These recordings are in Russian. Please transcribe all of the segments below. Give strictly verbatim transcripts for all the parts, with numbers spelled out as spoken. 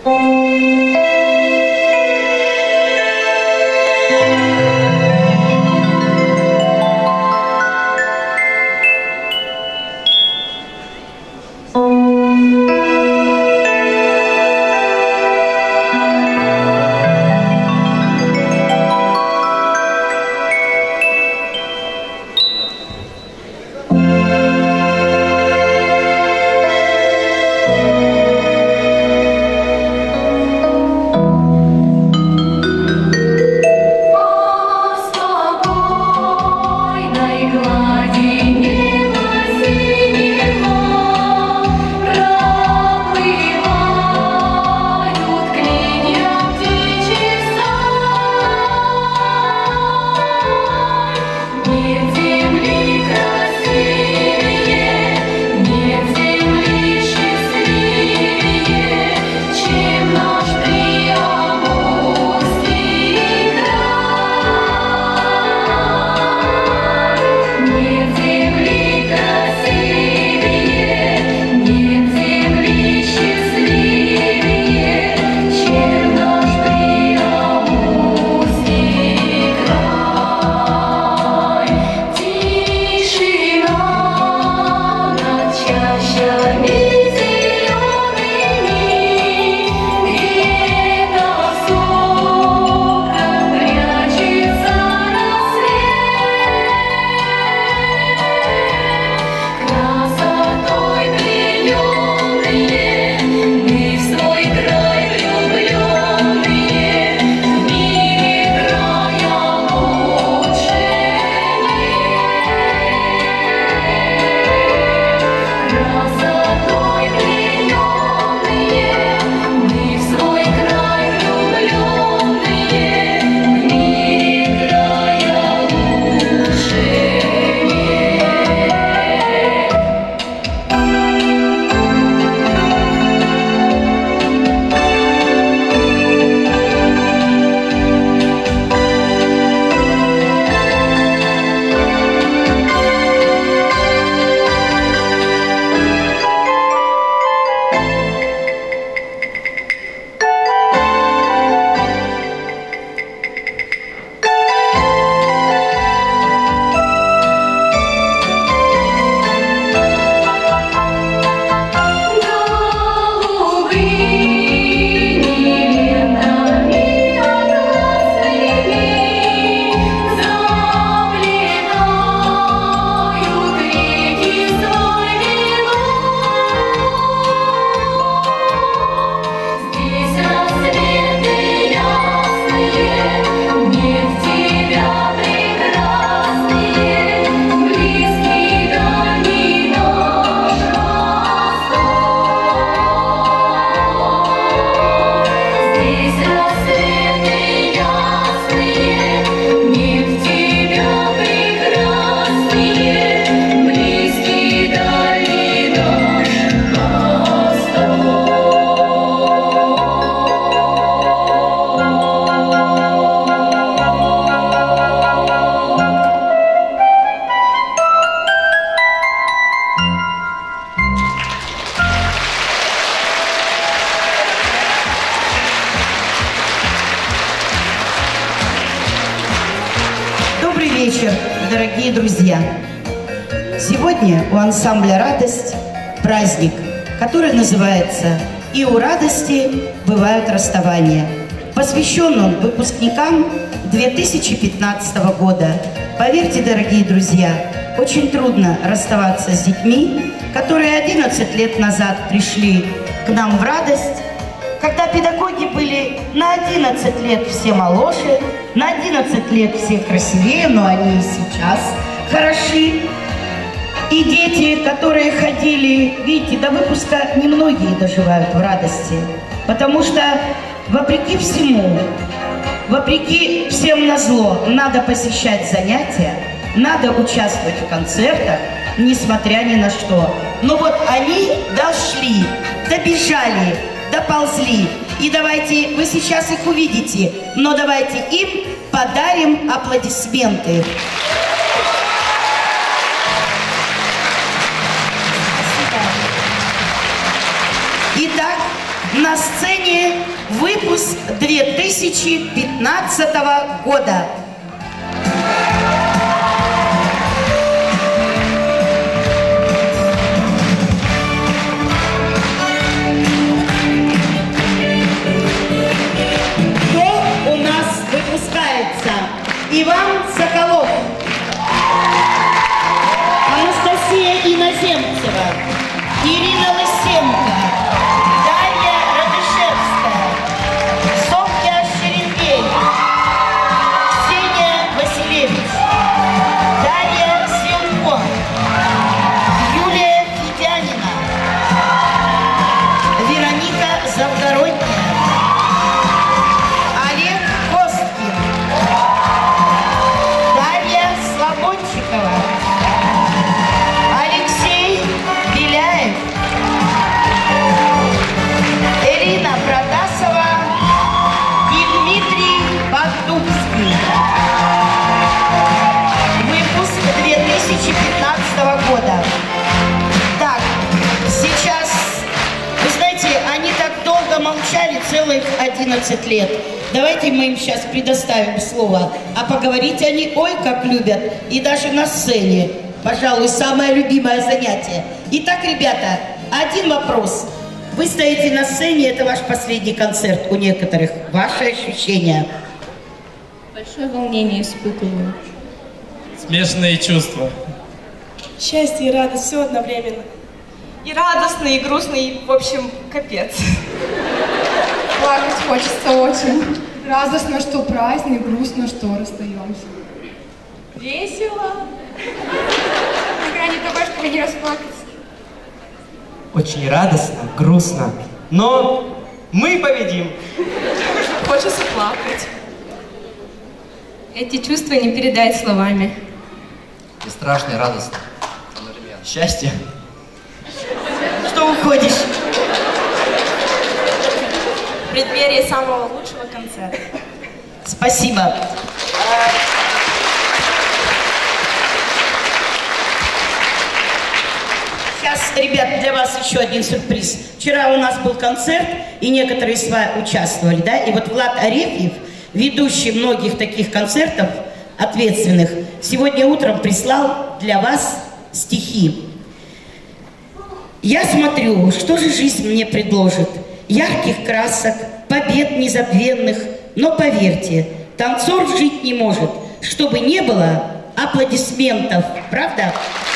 вечер, дорогие друзья! Сегодня у ансамбля «Радость» праздник, который называется «И у радости бывают расставания». Посвящен он выпускникам две тысячи пятнадцатого года. Поверьте, дорогие друзья, очень трудно расставаться с детьми, которые одиннадцать лет назад пришли к нам в «Радость», когда педагоги были на одиннадцать лет все моложе, на одиннадцать лет все красивее, но они и сейчас хороши. И дети, которые ходили, видите, до выпуска немногие доживают в «Радости», потому что вопреки всему, вопреки всем назло, надо посещать занятия, надо участвовать в концертах, несмотря ни на что. Но вот они дошли, добежали, доползли. И давайте, вы сейчас их увидите, но давайте им подарим аплодисменты. Итак, на сцене Выпуск две тысячи пятнадцатого года. Кто у нас выпускается? Иван Соколов, Анастасия Иноземцева, Ирина Лысенко, Дарья Радышевская, Софья Шеренгей, Ксения Василевич, Дарья Силко, Юлия Федянина, Вероника Завгородняя, Олег Косткин, Дарья Слободчикова, Алексей Беляев, Ирина Протасова и Дмитрий Поддубский. Выпуск две тысячи пятнадцатого года. Так, сейчас, вы знаете, они так долго молчали, целых одиннадцать лет. Давайте мы им сейчас предоставим слово. А поговорить они, ой, как любят. И даже на сцене. Пожалуй, самое любимое занятие. Итак, ребята, один вопрос. Вы стоите на сцене, это ваш последний концерт у некоторых. Ваши ощущения? Большое волнение испытываю. Смешанные чувства. Счастье и радость, все одновременно. И радостно, и грустно, и, в общем, капец. Плакать хочется очень. Радостно, что праздник, грустно, что расстаемся. Весело. На грани того, чтобы не расплакаться. Очень радостно, грустно, но мы победим. Хочется плакать. Эти чувства не передать словами. И страшно, и радостно. Одновременно. Счастье. Что уходишь? В преддверии самого лучшего концерта. Спасибо. Сейчас, ребят, для вас еще один сюрприз. Вчера у нас был концерт, и некоторые из вас участвовали, да? И вот Влад Арефьев, ведущий многих таких концертов, ответственных, сегодня утром прислал для вас стихи. Я смотрю, что же жизнь мне предложит. Ярких красок, побед незабвенных, но поверьте, танцор жить не может, чтобы не было аплодисментов, правда?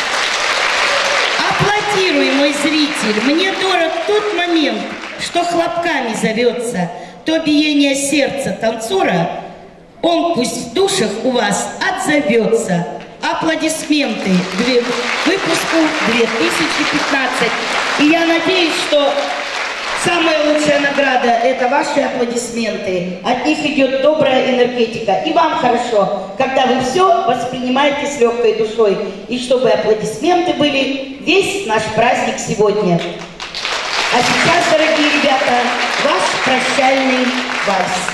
Аплодируй, мой зритель, мне дорог тот момент, что хлопками зовется, то биение сердца танцора, он пусть в душах у вас отзовется. Аплодисменты к выпуску две тысячи пятнадцать. И я надеюсь, что самая лучшая награда – это ваши аплодисменты. От них идет добрая энергетика. И вам хорошо, когда вы все воспринимаете с легкой душой. И чтобы аплодисменты были весь наш праздник сегодня. А сейчас, дорогие ребята, ваш прощальный вальс.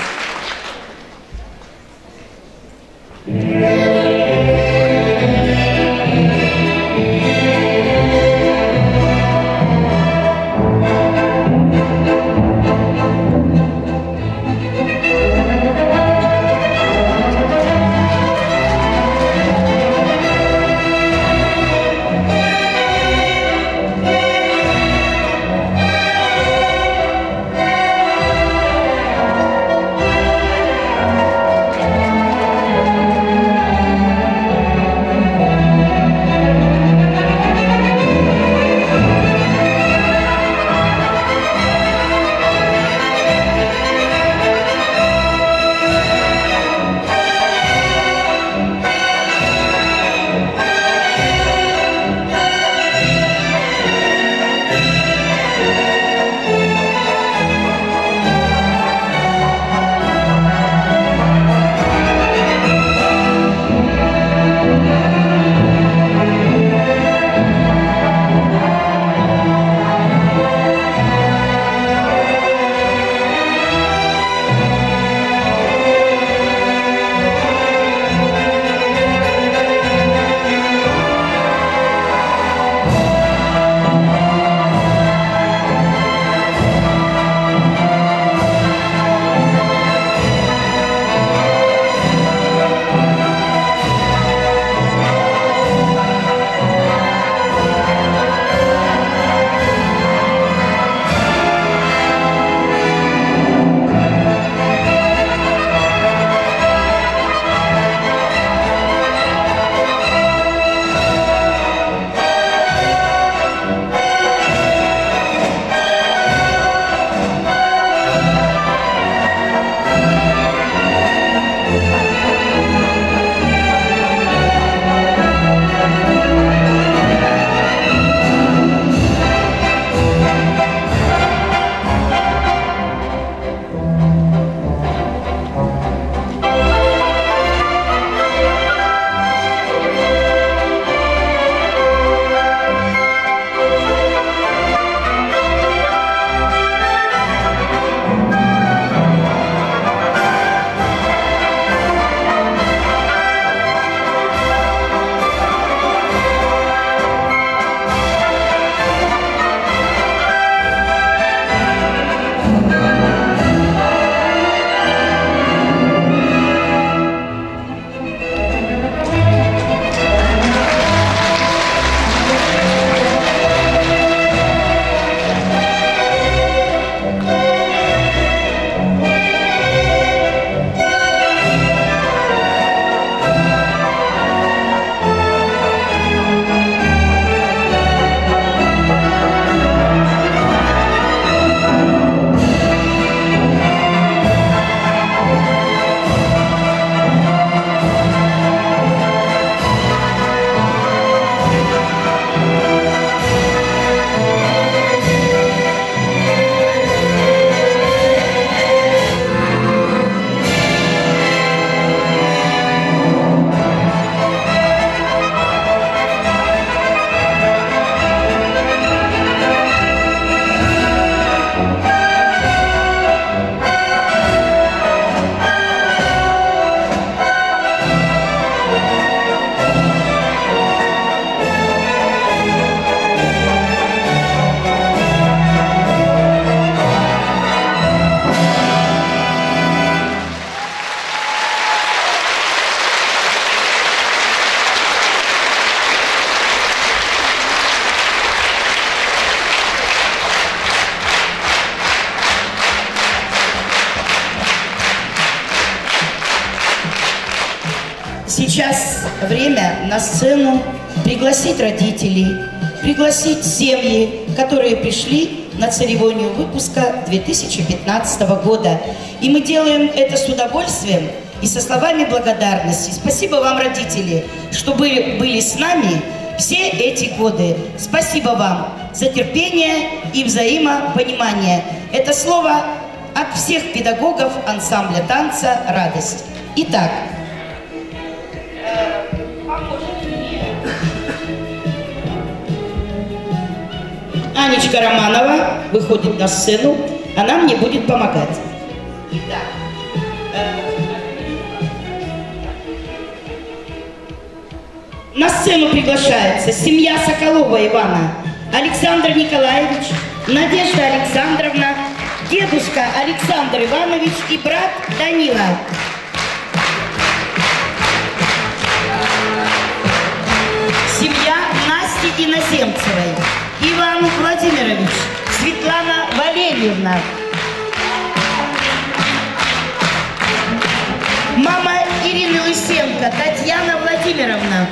время на сцену пригласить родителей, пригласить семьи, которые пришли на церемонию выпуска две тысячи пятнадцатого года. И мы делаем это с удовольствием и со словами благодарности. Спасибо вам, родители, что были, были с нами все эти годы. Спасибо вам за терпение и взаимопонимание. Это слово от всех педагогов ансамбля танца «Радость». Итак, Анечка Романова выходит на сцену, она мне будет помогать. Итак, на сцену приглашается семья Соколова Ивана, Александр Николаевич, Надежда Александровна, дедушка Александр Иванович и брат Данила. Семья Насти Иноземцевой, Иван Владимирович, Светлана Валерьевна, мама Ирины Лысенко, Татьяна Владимировна,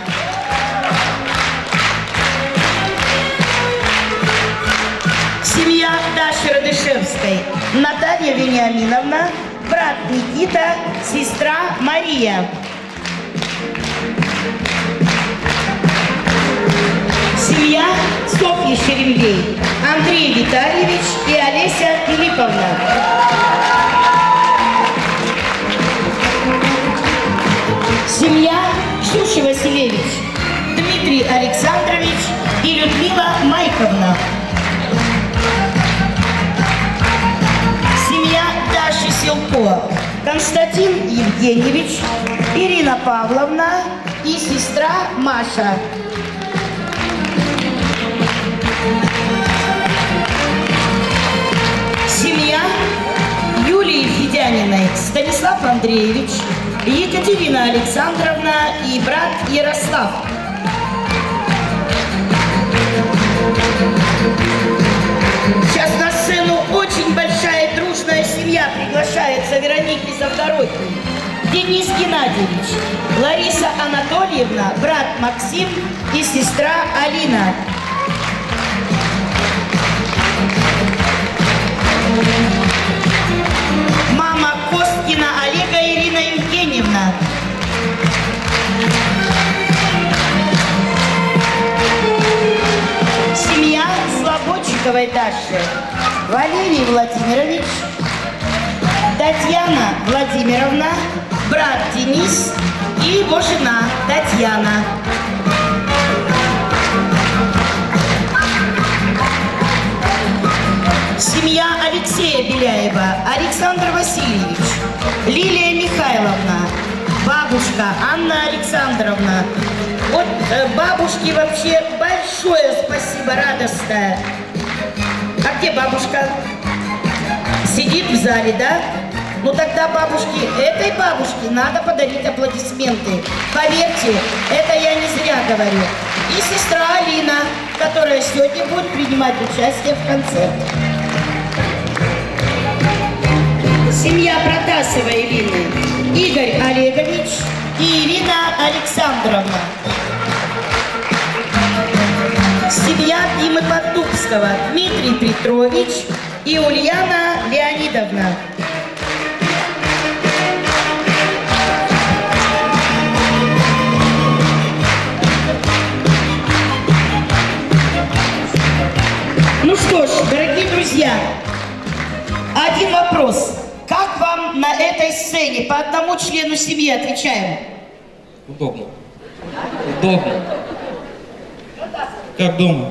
семья Даши Радышевской, Наталья Вениаминовна, брат Никита, сестра Мария. Семья Софьи Шерембей, Андрей Витальевич и Олеся Филипповна. Семья Ксюши Василевич, Дмитрий Александрович и Людмила Майковна. Семья Даши Силко, Константин Евгеньевич, Ирина Павловна и сестра Маша. Семья Юлии Федяниной, Станислав Андреевич, Екатерина Александровна и брат Ярослав. Сейчас на сцену очень большая дружная семья приглашается Вероники Завдородней. Денис Геннадьевич, Лариса Анатольевна, брат Максим и сестра Алина. Мама Косткина Олега Ирина Евгеньевна. Семья Слободчиковой Даши, Валерий Владимирович, Татьяна Владимировна, брат Денис и его жена Татьяна. Семья Алексея Беляева, Александр Васильевич, Лилия Михайловна, бабушка Анна Александровна. Вот э, бабушке вообще большое спасибо, радостное. А где бабушка? Сидит в зале, да? Ну тогда бабушке, этой бабушке надо подарить аплодисменты. Поверьте, это я не зря говорю. И сестра Алина, которая сегодня будет принимать участие в концерте. Семья Протасовой Ирины, Игорь Олегович и Ирина Александровна. Семья Димы Поддубского, Дмитрий Петрович и Ульяна Леонидовна. Ну что ж, дорогие друзья, один вопрос. Как вам на этой сцене? По одному члену семьи отвечаем. Удобно. Удобно. Как дома?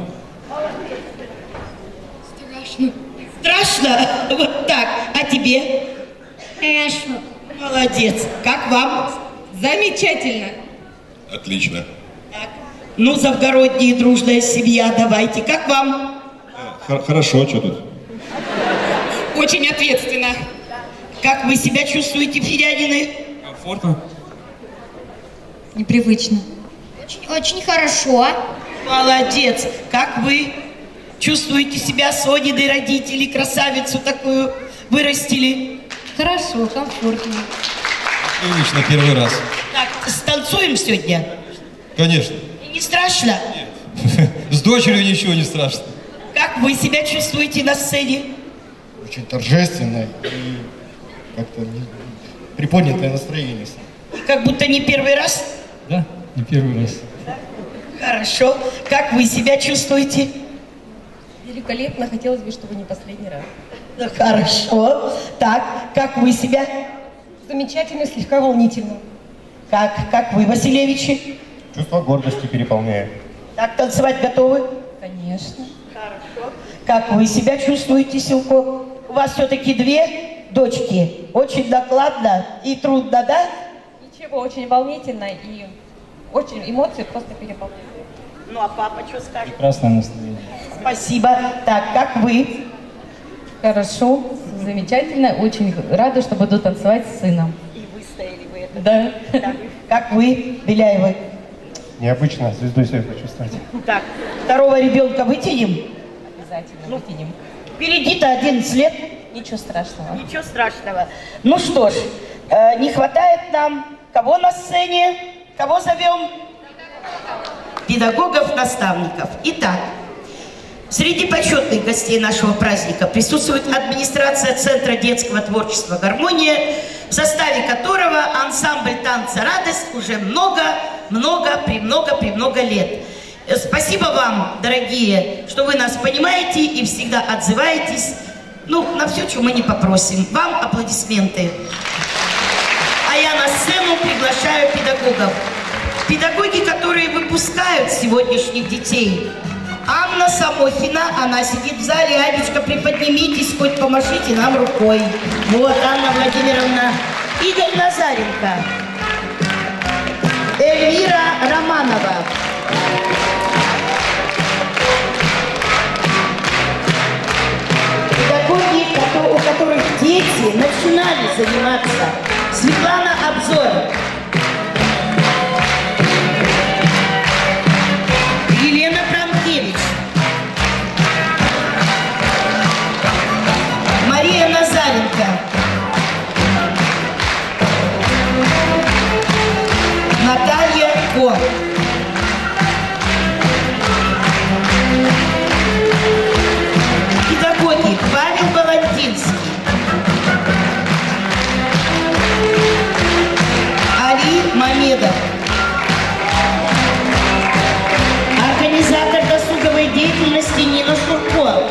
Страшно. Страшно? Вот так. А тебе? Хорошо. Молодец. Как вам? Замечательно. Отлично. Так. Ну, завгородняя дружная семья, давайте. Как вам? Хорошо, что тут? Очень ответственно. Как вы себя чувствуете, федянины? Комфортно. Непривычно. Очень, очень хорошо. Молодец. Как вы чувствуете себя, Сониной родители, красавицу такую вырастили? Хорошо, комфортно. Отлично, первый раз. Так, станцуем сегодня? Конечно. И не страшно? С дочерью ничего не страшно. Как вы себя чувствуете на сцене? Очень торжественно и как-то приподнятое настроение. Как будто не первый раз? Да, не первый раз. Хорошо. Как вы себя чувствуете? Великолепно. Хотелось бы, чтобы не последний раз. Ну, хорошо. Так, как вы себя? Замечательно, слегка волнительно. Как, как вы, Василевичи? Чувство гордости переполняет. Так, танцевать готовы? Конечно. Хорошо. Как вы себя чувствуете, Силко? У вас все-таки две дочки. Очень накладно и трудно, да? Ничего, очень волнительно и очень эмоции просто переполняют. Ну, а папа что скажет? Прекрасное настроение. Спасибо. Так, как вы? Хорошо, замечательно. Очень рада, что буду танцевать с сыном. И выстояли вы это. Да. Так, как вы, Беляевы? Необычно, звездой себя почувствовать. Так, второго ребенка вытянем? Обязательно вытянем. Впереди-то одиннадцать лет. Ничего страшного. Ничего страшного. Ну что ж, э, не хватает нам кого на сцене? Кого зовем? Педагогов-наставников. Итак, среди почетных гостей нашего праздника присутствует администрация Центра детского творчества «Гармония», в составе которого ансамбль танца «Радость» уже много-много, премного-премного лет. Спасибо вам, дорогие, что вы нас понимаете и всегда отзываетесь, ну, на все, чего мы не попросим. Вам аплодисменты. А я на сцену приглашаю педагогов. Педагоги, которые выпускают сегодняшних детей. Анна Самохина, она сидит в зале. Анечка, приподнимитесь, хоть помашите нам рукой. Вот, Анна Владимировна. Игорь Назаренко. Эльвира Романова. Педагоги, у которых дети начинали заниматься. Светлана Обзор. Елена Пранкевич. Мария Назаренко. Наталья Ко. Педагоги Павел Баландинский. Али Мамедов. Организатор досуговой деятельности Нина Шурко.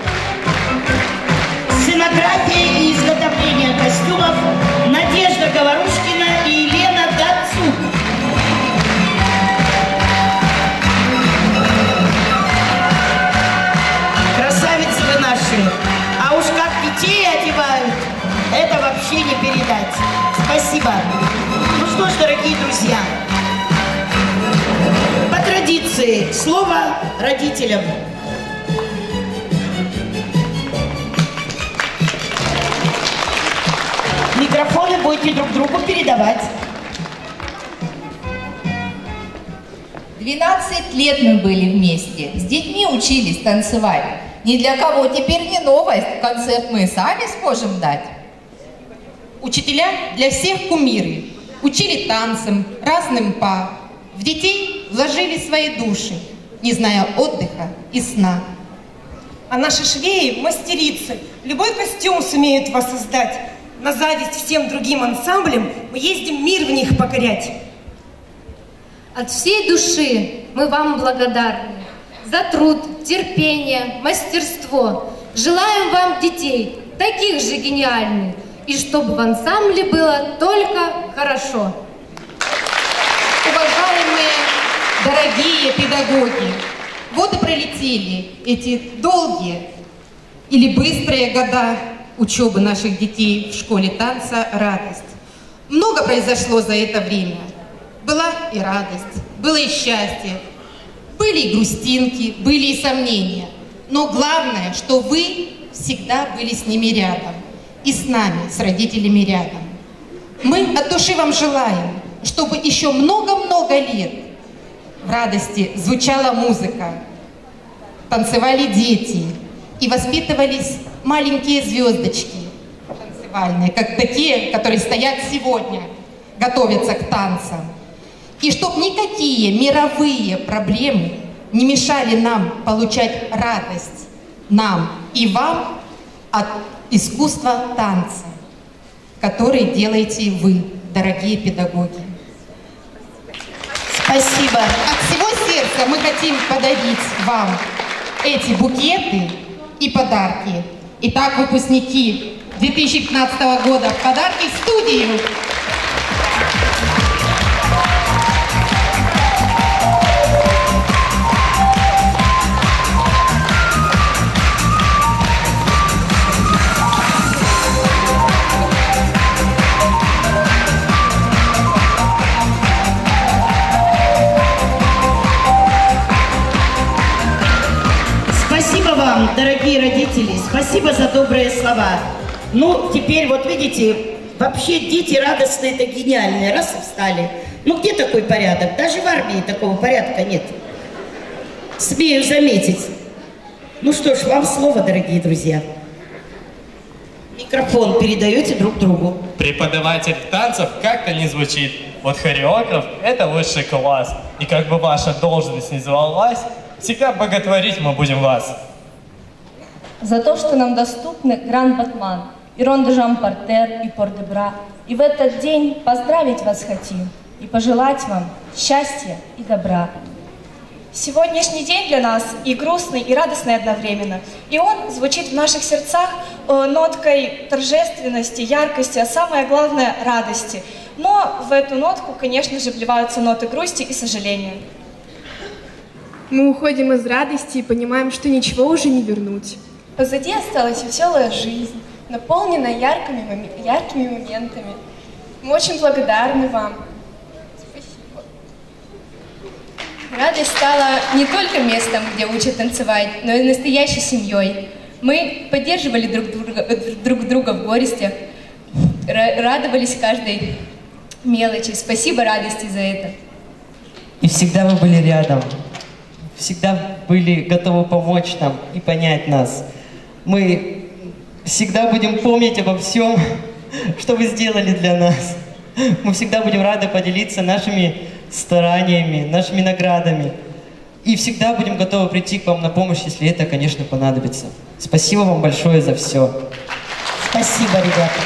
Сценография и изготовление костюмов Надежда Говорушкина и Елена Дацук. Красавицы вы наши. А уж как детей одевают, это вообще не передать. Спасибо. Ну что ж, дорогие друзья, по традиции слово родителям. Микрофоны будете друг другу передавать. двенадцать лет мы были вместе, с детьми учились танцевать. Ни для кого теперь не новость, концерт мы сами сможем дать. Учителя для всех кумиры, учили танцам, разным па. В детей вложили свои души, не зная отдыха и сна. А наши швеи – мастерицы, любой костюм сумеют воссоздать. На зависть всем другим ансамблям мы ездим мир в них покорять. От всей души мы вам благодарны за труд, терпение, мастерство. Желаем вам детей, таких же гениальных, и чтобы в ансамбле было только хорошо. Уважаемые, дорогие педагоги, вот и пролетели эти долгие или быстрые года учебы наших детей в школе танца «Радость». Много произошло за это время. Была и радость, было и счастье, были и грустинки, были и сомнения. Но главное, что вы всегда были с ними рядом, и с нами, с родителями рядом. Мы от души вам желаем, чтобы еще много-много лет в радости звучала музыка, танцевали дети и воспитывались маленькие звездочки танцевальные, как такие, которые стоят сегодня, готовятся к танцам. И чтоб никакие мировые проблемы не мешали нам получать радость, нам и вам, от искусства танца, который делаете вы, дорогие педагоги. Спасибо. От всего сердца мы хотим подарить вам эти букеты и подарки. Итак, выпускники две тысячи пятнадцатого года, подарки в студию. Спасибо вам, дорогие родители, спасибо за добрые слова. Ну, теперь вот видите, вообще дети радостные, это гениальные, раз и встали. Ну, где такой порядок? Даже в армии такого порядка нет. Смею заметить. Ну что ж, вам слово, дорогие друзья. Микрофон передаете друг другу. Преподаватель танцев как-то не звучит. Вот хореограф – это высший класс. И как бы ваша должность не звалась, всегда боготворить мы будем вас. За то, что нам доступны Гранд Батман, и Рон де Жан-Портер, и Пор-де-Бра. И в этот день поздравить вас хотим и пожелать вам счастья и добра. Сегодняшний день для нас и грустный, и радостный одновременно. И он звучит в наших сердцах э, ноткой торжественности, яркости, а самое главное – радости. Но в эту нотку, конечно же, вливаются ноты грусти и сожаления. Мы уходим из радости и понимаем, что ничего уже не вернуть. Позади осталась веселая жизнь, наполненная яркими, мом... яркими моментами. Мы очень благодарны вам. Спасибо. Радость стала не только местом, где учат танцевать, но и настоящей семьей. Мы поддерживали друг друга, друг друга в горестях, радовались каждой мелочи. Спасибо радости за это. И всегда вы были рядом. Всегда были готовы помочь нам и понять нас. Мы всегда будем помнить обо всем, что вы сделали для нас. Мы всегда будем рады поделиться нашими стараниями, нашими наградами. И всегда будем готовы прийти к вам на помощь, если это, конечно, понадобится. Спасибо вам большое за все. Спасибо, ребята.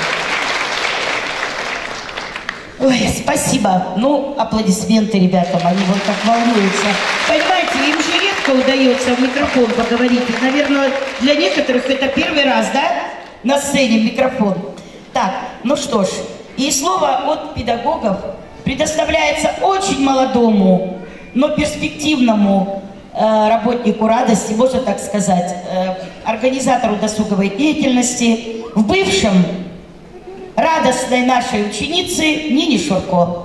Ой, спасибо. Ну, аплодисменты ребятам, они вот как волнуются. Понимаете, им же редко удается в микрофон поговорить. И, наверное, для некоторых это первый раз, да, на сцене микрофон. Так, ну что ж, и слово от педагогов предоставляется очень молодому, но перспективному э, работнику радости, можно так сказать, э, организатору досуговой деятельности, в бывшем радостной нашей ученицы Нине Шурко.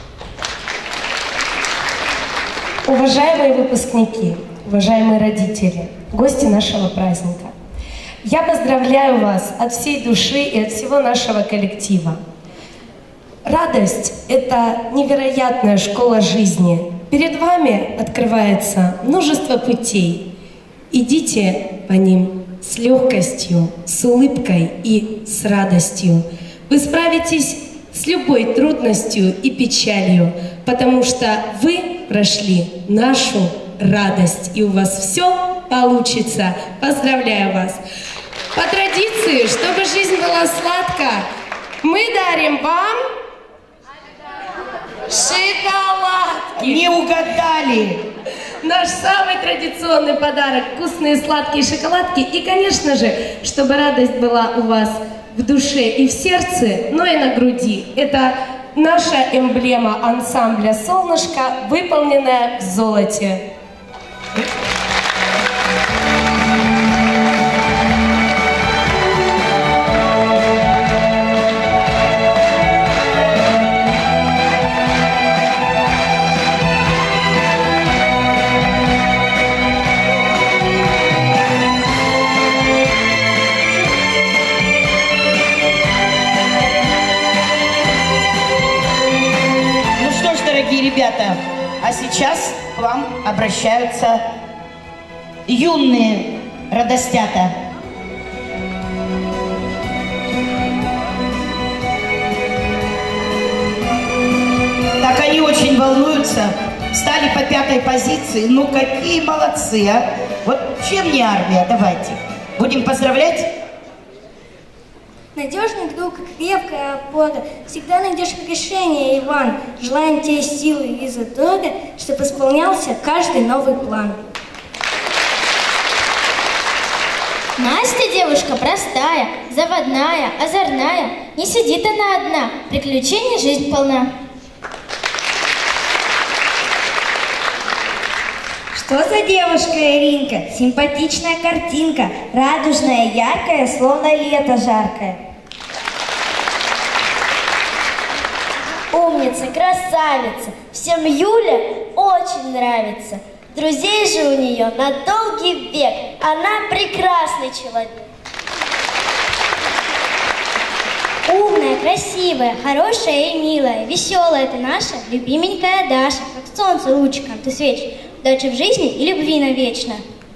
Уважаемые выпускники, уважаемые родители, гости нашего праздника, я поздравляю вас от всей души и от всего нашего коллектива. Радость – это невероятная школа жизни. Перед вами открывается множество путей. Идите по ним с легкостью, с улыбкой и с радостью. Вы справитесь с любой трудностью и печалью, потому что вы прошли нашу радость, и у вас все получится. Поздравляю вас! По традиции, чтобы жизнь была сладкой, мы дарим вам шоколадки. Не угадали! Наш самый традиционный подарок – вкусные сладкие шоколадки. И, конечно же, чтобы радость была у вас в душе и в сердце, но и на груди. Это наша эмблема ансамбля «Солнышко», выполненная в золоте. Ребята, а сейчас к вам обращаются юные радостята. Так они очень волнуются. солнца, стали по пятой позиции. Ну, какие молодцы, а! Вот чем не армия? Давайте. Будем поздравлять? Надежный друг, крепкая опора. Всегда найдешь решение, Иван. Желаем тебе силы и задора, чтобы исполнялся каждый новый план. Настя девушка простая, заводная, озорная. Не сидит она одна, приключений жизнь полна. Что за девушка Иринка? Симпатичная картинка, радужная, яркая, словно лето жаркое. Умница, красавица, всем Юля очень нравится. Друзей же у нее на долгий век, она прекрасный человек. Умная, красивая, хорошая и милая, веселая ты наша, любименькая Даша, как солнце лучиком ты светишь, дальше в жизни и любви навечно.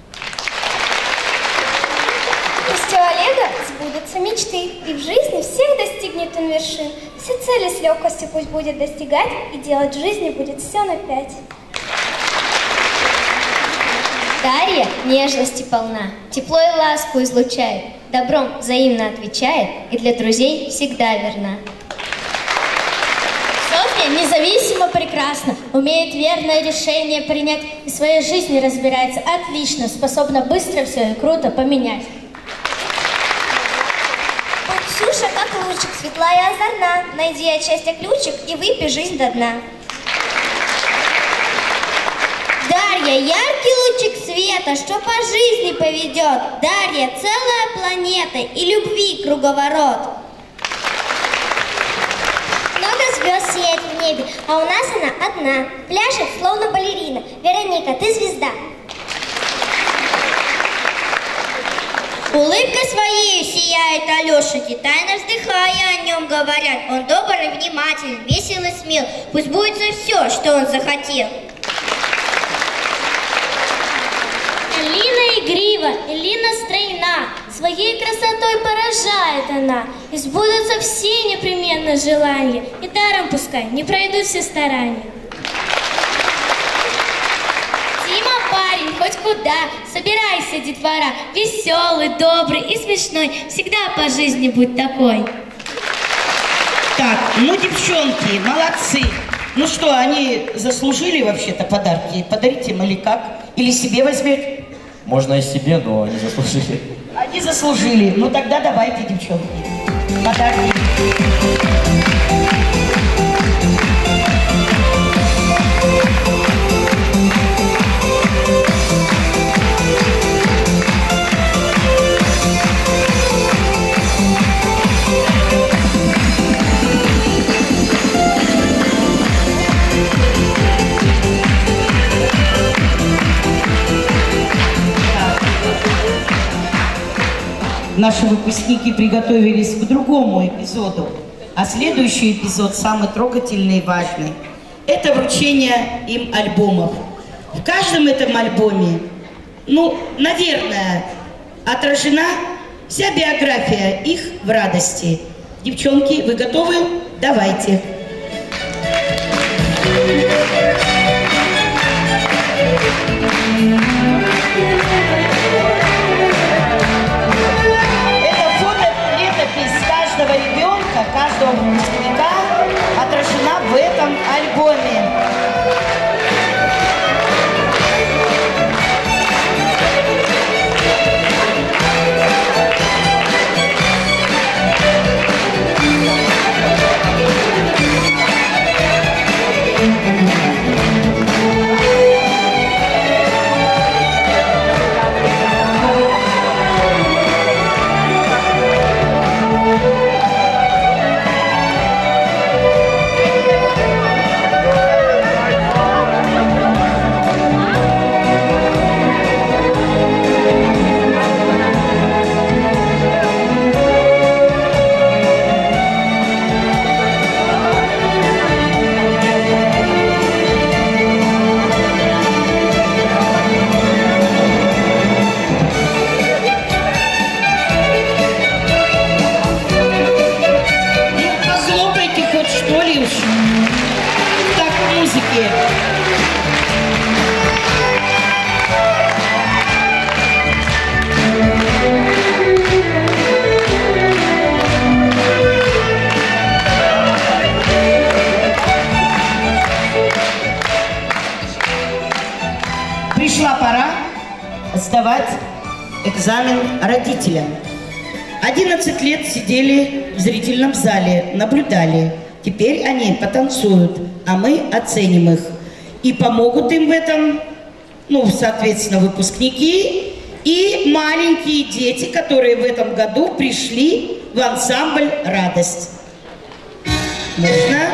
Пусть у Олега сбудутся мечты, и в жизни всех достигнет он вершин. Все цели с легкостью пусть будет достигать, и делать в жизни будет все на пять. Дарья нежности полна, тепло и ласку излучает, добром взаимно отвечает и для друзей всегда верна. Софья независимо прекрасна, умеет верное решение принять и в своей жизни разбирается отлично, способна быстро все и круто поменять. Ксюша, как лучик, светла и озорна. Найди от счастья ключик и выпей жизнь до дна. Дарья, яркий лучик света, что по жизни поведет. Дарья, целая планета и любви круговорот. Много звезд сияет в небе, а у нас она одна. Пляшет, словно балерина. Вероника, ты звезда. Улыбкой своей сияет Алешеньки, тайно вздыхая о нем говорят. Он добрый, внимательный, весел и смел, пусть будет за все, что он захотел. Элина игрива, Элина стройна, своей красотой поражает она. И сбудутся все непременно желания, и даром пускай не пройдут все старания. Дима парень, хоть куда, собирайся, детвора, веселый, добрый и смешной, всегда по жизни будь такой. Так, ну, девчонки, молодцы. Ну что, они заслужили вообще-то подарки? Подарите им или как? Или себе возьмете? Можно и себе, но они заслужили. Они заслужили. Ну тогда давайте, девчонки, подарки. Наши выпускники приготовились к другому эпизоду, а следующий эпизод самый трогательный и важный. Это вручение им альбомов. В каждом этом альбоме, ну, наверное, отражена вся биография их в радости. Девчонки, вы готовы? Давайте. Каждого ребенка, каждого выпускника отражена в этом альбоме. сдавать экзамен родителям. одиннадцать лет сидели в зрительном зале, наблюдали. Теперь они потанцуют, а мы оценим их. И помогут им в этом, ну, соответственно, выпускники и маленькие дети, которые в этом году пришли в ансамбль «Радость». Можно?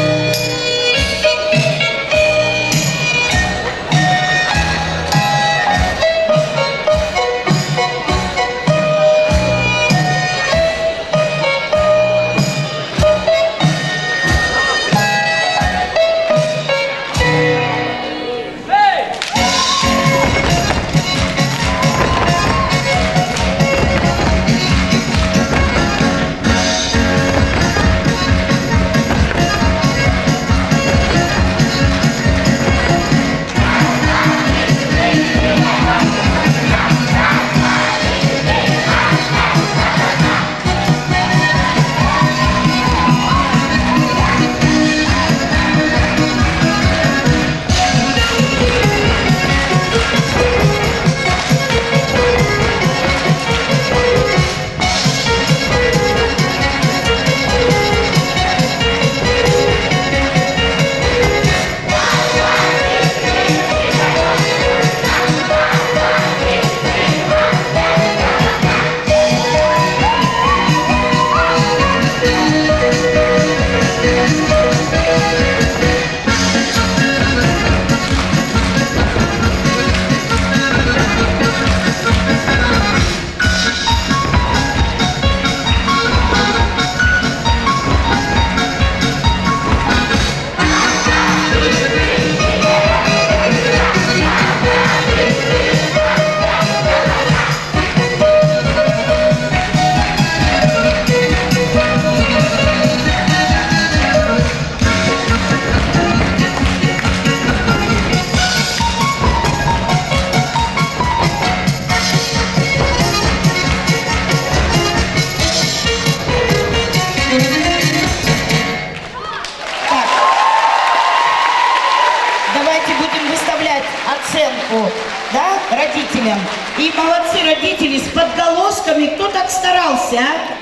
оценку, да, родителям. И молодцы родители с подголосками. Кто так старался,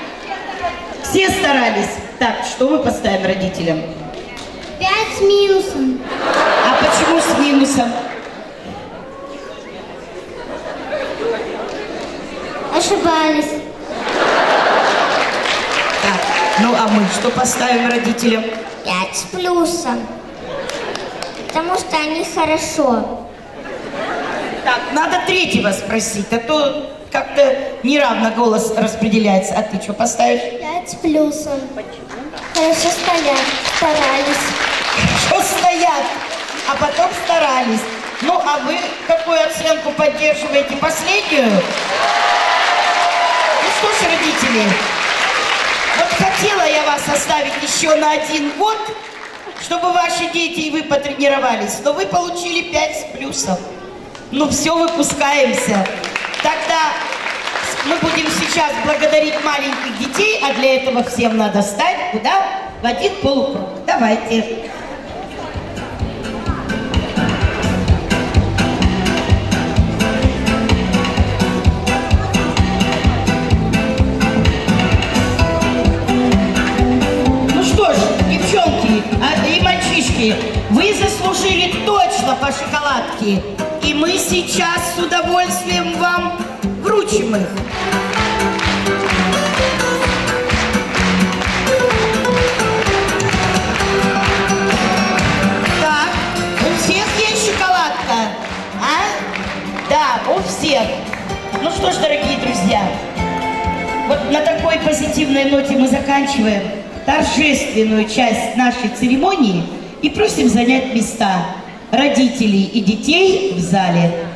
а? Все старались. Так, что мы поставим родителям? Пять с минусом. А почему с минусом? Ошибались. Так, ну а мы что поставим родителям? Пять с плюсом. Потому что они хорошо. Так, надо третьего спросить, а то как-то неравно голос распределяется. А ты что поставишь? Пять с плюсом. Хорошо стоят, старались. Хорошо стоят, а потом старались. Ну, а вы какую оценку поддерживаете? Последнюю? Ну что ж, родители, вот хотела я вас оставить еще на один год, чтобы ваши дети и вы потренировались, но вы получили пять с плюсом. Ну все, выпускаемся. Тогда мы будем сейчас благодарить маленьких детей, а для этого всем надо встать куда? В один полукруг. Давайте. Ну что ж, девчонки и мальчишки, вы заслужили точно по шоколадке. И мы сейчас с удовольствием вам вручим их. Так, у всех есть шоколадка? А? Да, у всех. Ну что ж, дорогие друзья, вот на такой позитивной ноте мы заканчиваем торжественную часть нашей церемонии и просим занять места родителей и детей в зале.